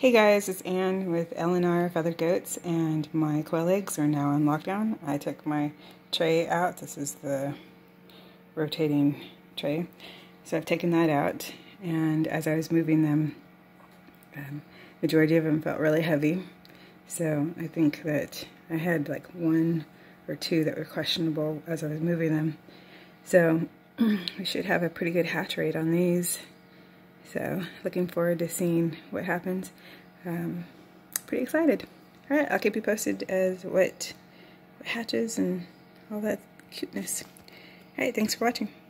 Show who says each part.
Speaker 1: Hey guys, it's Ann with L&R Feathered Goats, and my quail eggs are now on lockdown. I took my tray out. This is the rotating tray. So I've taken that out, and as I was moving them, majority of them felt really heavy. So I think that I had like one or two that were questionable as I was moving them. So we should have a pretty good hatch rate on these. So looking forward to seeing what happens. Pretty excited. Alright, I'll keep you posted as what hatches and all that cuteness. Alright, thanks for watching.